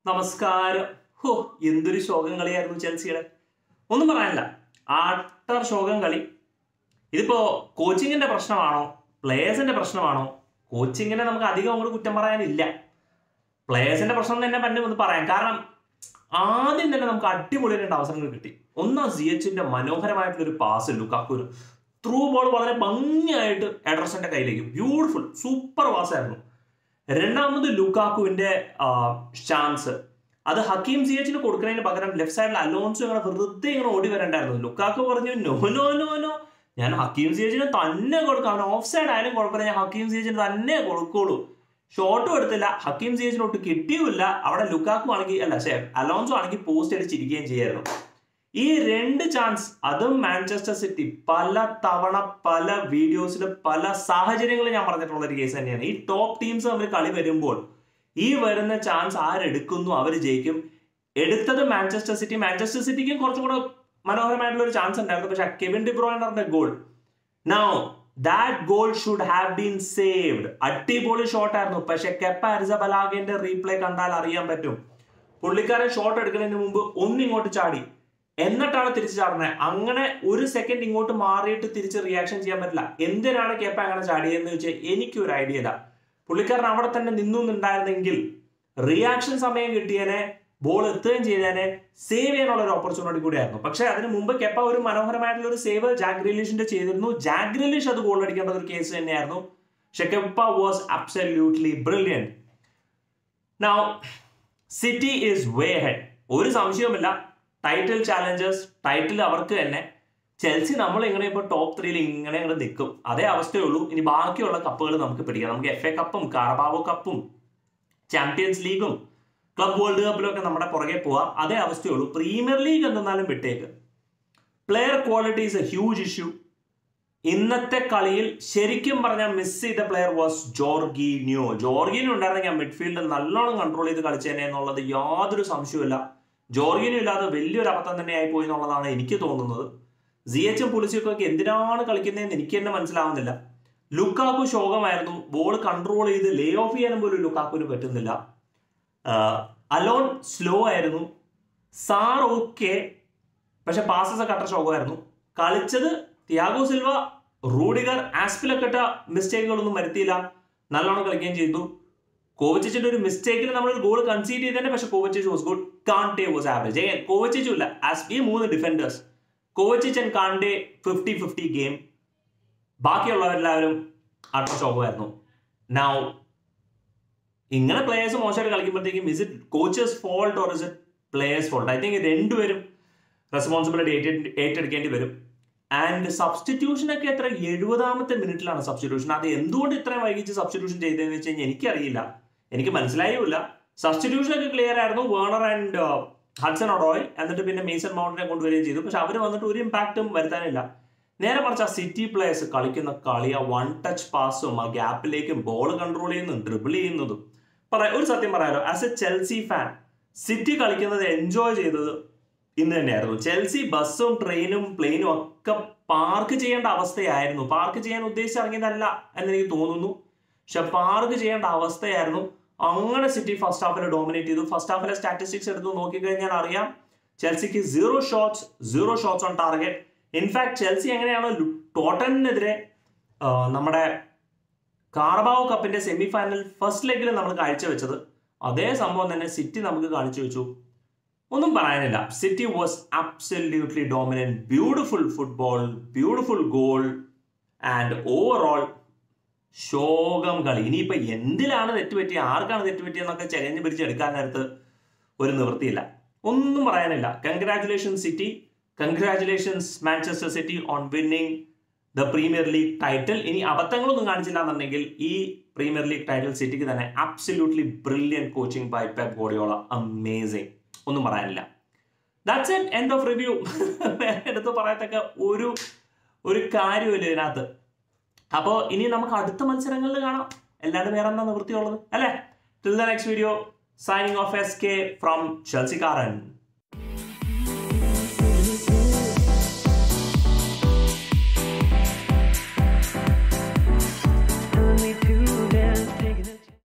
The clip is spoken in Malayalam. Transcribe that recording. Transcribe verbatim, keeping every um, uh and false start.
നമസ്കാരം. ഹോ, എന്തൊരു ശോകം കളിയായിരുന്നു ചെൽസിയുടെ. ഒന്നും പറയാനില്ല, ആട്ടർ ശോകം കളി. ഇതിപ്പോ കോച്ചിങ്ങിന്റെ പ്രശ്നമാണോ പ്ലേയേഴ്സിന്റെ പ്രശ്നമാണോ? കോച്ചിങ്ങിനെ നമുക്ക് അധികം അങ്ങോട്ട് കുറ്റം പറയാനില്ല. പ്ലേയേഴ്സിന്റെ പ്രശ്നം തന്നെ പറ്റും എന്ന് പറയാം. കാരണം ആദ്യം തന്നെ നമുക്ക് അടിപൊളി രണ്ട് അവസരങ്ങൾ കിട്ടി. ഒന്നാം സി എച്ചിന്റെ മനോഹരമായിട്ടുള്ള ഒരു പാസ് ലുക്കാക്കുവിന് ത്രൂ ബോൾ വളരെ ഭംഗിയായിട്ട് എഡർസന്റെ കയ്യിലേക്ക്, ബ്യൂട്ടിഫുൾ സൂപ്പർ പാസ് ആയിരുന്നു. രണ്ടാമത് ലുക്കാക്കുവിന്റെ ചാൻസ്, അത് ഹക്കീം സി എച്ചിന് കൊടുക്കുന്നതിന് പകരം ലെഫ്റ്റ് സൈഡിൽ അലോൺസോ ഇങ്ങനെ വെറുതെ ഇങ്ങനെ ഓടി വരണ്ടായിരുന്നു. ലുക്കാക്കു പറഞ്ഞു നോ നോ നോ നോ ഞാൻ ഹക്കീം സി എച്ചിന് തന്നെ കൊടുക്കാം, അവൻ ഓഫ് സൈഡ് ആയാലും കുഴപ്പമില്ല, ഞാൻ ഹക്കീം സി എച്ചിന് തന്നെ കൊടുക്കുള്ളൂ. ഷോട്ടും എടുത്തില്ല, ഹക്കീം സി എച്ചിന് ഒട്ട് കിട്ടിയുമില്ല. അവിടെ ലുക്കാക്കു ആണെങ്കിൽ അല്ല ശേ അലോൺസോ ആണെങ്കിൽ പോസ്റ്റ് അടിച്ചിരിക്കുകയും ചെയ്യായിരുന്നു. ഈ രണ്ട് ചാൻസ്, അതും മാഞ്ചസ്റ്റർ സിറ്റി പല തവണ പല വീഡിയോസിൽ പല സാഹചര്യങ്ങളിൽ ഞാൻ പറഞ്ഞിട്ടുള്ള ഒരു കേസ് തന്നെയാണ്. ഈ ടോപ്പ് ടീംസ് തമ്മിൽ കളി വരുമ്പോൾ ഈ വരുന്ന ചാൻസ് ആരെടുക്കുന്നു അവർ ജയിക്കും. എടുത്തത് മാഞ്ചസ്റ്റർ സിറ്റി. മാഞ്ചസ്റ്റർ സിറ്റിക്കും കുറച്ചും കൂടെ മനോഹരമായിട്ടുള്ള ഒരു ചാൻസ് ഉണ്ടായിരുന്നു, പക്ഷെ കെവിൻ ഡി ബ്രൂയിനറിന്റെ goal, now that goal should have been saved. അടിപൊളി ഷോട്ട് ആയിരുന്നു, പക്ഷെ കെപ്പ അരിസബലാഗിന്റെ റീപ്ലേ കണ്ടാൽ അറിയാൻ പറ്റും, പുള്ളിക്കാരൻ ഷോട്ട് എടുക്കുന്നതിന് മുമ്പ് ഒന്നിങ്ങോട്ട് ചാടി എന്നിട്ടാണ് തിരിച്ചു ചാടുന്നത്. അങ്ങനെ ഒരു സെക്കൻഡ് ഇങ്ങോട്ട് മാറിയിട്ട് തിരിച്ച് റിയാക്ഷൻ ചെയ്യാൻ പറ്റില്ല. എന്തിനാണ് കേപ്പ അങ്ങനെ ചാടിയെന്ന് വെച്ചാൽ എനിക്കൊരു ഐഡിയ ഇല്ല. പുള്ളിക്കാരൻ അവിടെ തന്നെ നിന്നുണ്ടായിരുന്നെങ്കിൽ റിയാക്ഷൻ സമയം കിട്ടിയതിനെ, ബോൾ എത്തുകയും ചെയ്തതിനെ, സേവ് ചെയ്യാനുള്ള ഒരു ഓപ്പർച്യൂണിറ്റി കൂടിയായിരുന്നു. പക്ഷെ അതിന് മുമ്പ് കെപ്പ ഒരു മനോഹരമായിട്ടുള്ള ഒരു സേവ് ജാക്ക് ഗ്രീലിഷിന്റെ ചെയ്തിരുന്നു. ജാക്ക് ഗ്രീലിഷ് അത് ഗോൾ അടിക്കേണ്ട ഒരു കേസ് തന്നെയായിരുന്നു. പക്ഷെ Kepa was absolutely brilliant. Now City is way ahead, ഒരു സംശയവുമില്ല. ടൈറ്റിൽ ചാലഞ്ചേഴ്സ്, ടൈറ്റിൽ അവർക്ക് തന്നെ. ചെൽസി നമ്മൾ ഇങ്ങനെ ഇപ്പോൾ ടോപ്പ് ത്രീയിൽ ഇങ്ങനെ ഇങ്ങനെ നിൽക്കും, അതേ അവസ്ഥയുള്ളൂ. ഇനി ബാക്കിയുള്ള കപ്പുകൾ നമുക്ക് പിടിക്കാം. നമുക്ക് എഫ് എ കപ്പും കാർബാവോ കപ്പും ചാമ്പ്യൻസ് ലീഗും ക്ലബ് വേൾഡ് കപ്പിലും ഒക്കെ നമ്മുടെ പുറകെ പോവാം, അതേ അവസ്ഥയുള്ളൂ. പ്രീമിയർ ലീഗ് എന്തെന്നാലും വിട്ടേക്ക്. Player quality is a huge issue. ഇന്നത്തെ കളിയിൽ ശരിക്കും പറഞ്ഞാൽ മിസ് ചെയ്ത പ്ലെയർ വാസ് ജോർഗീനിയോ. ജോർഗീനിയോ ഉണ്ടായിരുന്നെങ്കിൽ ആ മിഡ്ഫീൽഡ് നല്ലോണം കൺട്രോൾ ചെയ്ത് കളിച്ചേനെ എന്നുള്ളത് യാതൊരു സംശയവുമില്ല. ജോർഗീനിയോ ഇല്ലാതെ വലിയൊരു അബദ്ധം തന്നെയായി പോയി എന്നുള്ളതാണ് എനിക്ക് തോന്നുന്നത്. സി എച്ചും പുളിസിക്കും ഒക്കെ എന്തിനാണ് കളിക്കുന്നതെന്ന് എനിക്ക് തന്നെ മനസ്സിലാവുന്നില്ല. ലുക്കാക്കു ശോകമായിരുന്നു, ബോൾ കൺട്രോൾ ചെയ്ത് ലേ ഓഫ് ചെയ്യാനും പോലും ലുക്കാക്കുവിന് പറ്റുന്നില്ല. അലോൺ സ്ലോ ആയിരുന്നു. സാർ ഓക്കെ, പക്ഷെ പാസസ് ഒക്കെ അത്ര ശോകമായിരുന്നു. കളിച്ചത് തിയാഗോ സിൽവ, റൂഡിഗർ, ആസ്പിലൊക്കെ ഇട്ട മിസ്റ്റേക്കുകളൊന്നും വരുത്തിയില്ല, നല്ലോണം കളിക്കുകയും ചെയ്തു. കോവച്ചിച്ചിന്റെ ഒരു മിസ്റ്റേക്കിൽ നമ്മൾ ഒരു ഗോൾ കൺസീഡ് ചെയ്തതന്നെ, പക്ഷെ Kovacic was good, Kante was average. Again കോവച്ചിച്ചും ഇല്ല, ആസ് ഈ മൂന്ന് defenders Kovacic and Kante fifty fifty game. ബാക്കിയുള്ളവരെല്ലാവരും അത്ര ശോകമായിരുന്നു. നൗ ഇങ്ങനെ പ്ലേയേഴ്സ് മോശമായിട്ട് കളിക്കുമ്പോഴത്തേക്കും is it coach's fault or is it players' fault? I think രണ്ടുപേരും റെസ്പോൺസിബിലിറ്റി ഏറ്റെടുക്കേണ്ടി വരും. ആൻഡ് സബ്സ്റ്റിറ്റ്യൂഷൻ ഒക്കെ എത്ര എഴുപതാമത്തെ മിനിറ്റിലാണ് സബ്സ്റ്റിറ്റ്യൂഷൻ. അത് എന്തുകൊണ്ട് ഇത്രയും വൈകിച്ച് സബ്സ്റ്റിറ്റ്യൂഷൻ ചെയ്തതെന്ന് വെച്ച് കഴിഞ്ഞാൽ എനിക്കറിയില്ല, എനിക്ക് മനസ്സിലായില്ല. സബ്സ്റ്റിറ്റ്യൂഷൻ ഒക്കെ ക്ലിയർ ആയിരുന്നു, വേണർ ആൻഡ് ഹഡ്സൺ ഒഡോയ്, എന്നിട്ട് പിന്നെ മേസൺ മൗണ്ടിനെ കൊണ്ടുവരികയും ചെയ്തു. പക്ഷെ അവർ വന്നിട്ട് ഒരു ഇമ്പാക്റ്റും വരുത്താനില്ല. നേരെ മറിച്ച് ആ സിറ്റി പ്ലേയേഴ്സ് കളിക്കുന്ന കളി, ആ വൺ ടച്ച് പാസും ആ ഗ്യാപ്പിലേക്കും ബോൾ കൺട്രോൾ ചെയ്യുന്നതും ഡ്രിബിൾ ചെയ്യുന്നതും, പറയാം ഒരു സത്യം പറയാലോ, as a Chelsea fan City കളിക്കുന്നത് എൻജോയ് ചെയ്തത് ഇന്ന് തന്നെയായിരുന്നു. ചെൽസി ബസ്സും ട്രെയിനും പ്ലെയിനും ഒക്കെ പാർക്ക് ചെയ്യേണ്ട അവസ്ഥയായിരുന്നു. പാർക്ക് ചെയ്യാൻ ഉദ്ദേശിച്ചിറങ്ങിയതല്ല എന്നെനിക്ക് തോന്നുന്നു, പക്ഷെ പാർക്ക് ചെയ്യേണ്ട അവസ്ഥയായിരുന്നു. അങ്ങനെ സിറ്റി ഫസ്റ്റ് ഹാഫിൽ ഡോമിനേറ്റ് ചെയ്തു. ഫസ്റ്റ് ഹാഫിലെ സ്റ്റാറ്റിസ്റ്റിക്സ് എടുത്ത് നോക്കിക്കഴിഞ്ഞാൽ അറിയാം, ചെൽസിക്ക് zero shots zero shots on target. In fact Chelsea എങ്ങനെയാണ് ടോട്ടനെതിരെ നമ്മുടെ കാർബാവോ കപ്പിന്റെ സെമി ഫൈനൽ ഫസ്റ്റ് ലെഗിൽ നമ്മൾ കാഴ്ചവെച്ചത്, അതേ സംഭവം തന്നെ സിറ്റി നമുക്ക് കാണിച്ചു വെച്ചു. ഒന്നും പറയാനില്ല, City was absolutely dominant. Beautiful football, beautiful goal, and overall ശോകം കളി. ഇനിയിപ്പോ എന്തിലാണ് തെറ്റുപറ്റിയ, ആർക്കാണ് തെറ്റുപറ്റിയെന്നൊക്കെ ചലഞ്ച് പിടിച്ചെടുക്കാൻ നേരത്ത് ഒരു നിവൃത്തിയില്ല. ഒന്നും പറയാനില്ല. Congratulations City, congratulations Manchester City on winning the premier league title. ഇനി അബദ്ധങ്ങളൊന്നും കാണിച്ചില്ല എന്നുണ്ടെങ്കിൽ ഈ പ്രീമിയർ ലീഗ് ടൈറ്റിൽ സിറ്റിക്ക് തന്നെ. Absolutely brilliant coaching by Pep Guardiola, amazing, ഒന്നും പറയാനില്ല. That's it, end of review. എടുത്ത് പറയത്തക്ക ഒരു ഒരു കാര്യമില്ല ഇതിനകത്ത്. അപ്പോൾ ഇനി നമുക്ക് അടുത്ത മത്സരങ്ങളിൽ കാണാം, എല്ലാവരും വേറെ എന്താ നിവൃത്തിയുള്ളത് അല്ലേ? Till the next video, signing off S K from ചെൽസിക്കാരൻ.